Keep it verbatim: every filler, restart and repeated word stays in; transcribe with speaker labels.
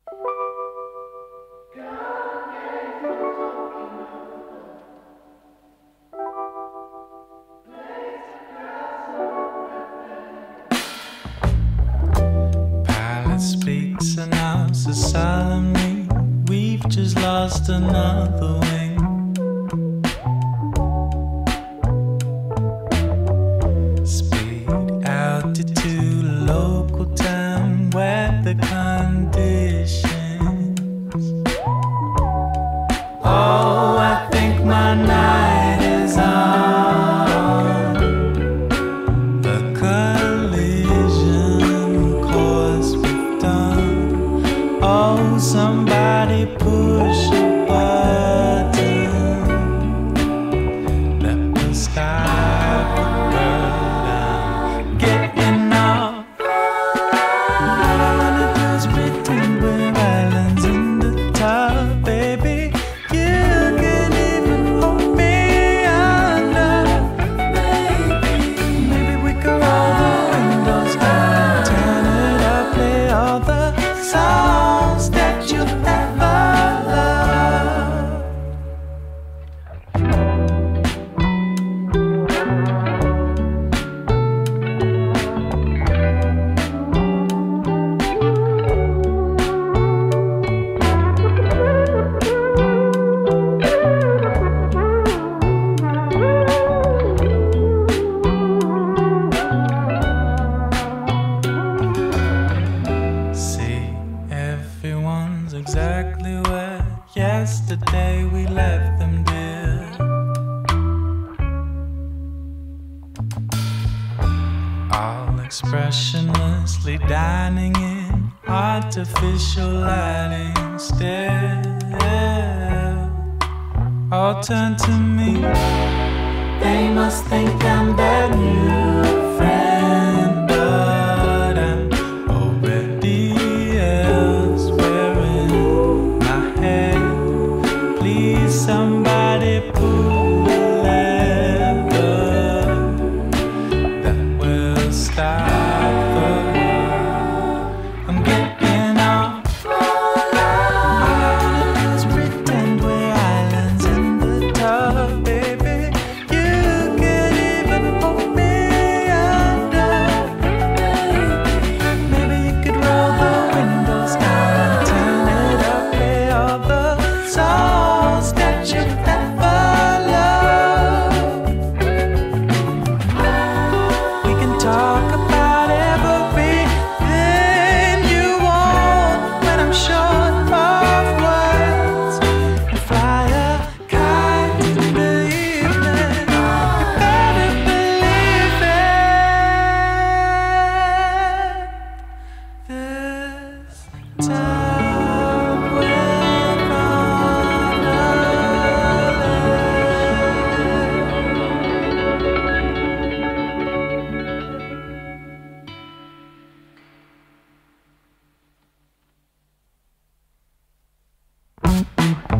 Speaker 1: Pilot speaks, announces solemnly, we've just lost another wing. Speed, altitude, local time, weather conditions. Oh, I think my night is on the collision course we've done. Oh, somebody push a button that will stop the bird. I'm getting off. All I wanna do is pretend we're islands in the top, baby. You can even hold me under, baby. Maybe we could roll the windows down, turn it up, play all the songs that you ever loved. See, everyone's exactly where yesterday we left them, dear. All expressionlessly dining in artificial lighting still. All turn to me. They must think I'm their new friend, but I'm already elsewhere in my head. Please, somebody pull a lever that will stop the world. I'm getting off. All I wanna do is pretend we're islands in the tub, baby. You can even hold me under, baby. Maybe you could roll the windows down, turn it up, play all the songs that you ever loved. We can talk about everything you want when I'm short of words, and fly a kite in the evening. You better believe it. This time we're gonna live.